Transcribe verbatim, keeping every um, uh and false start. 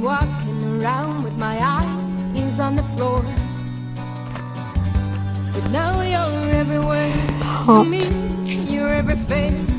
walking around with my eyes on the floor. But now you're everywhere to me, you're every face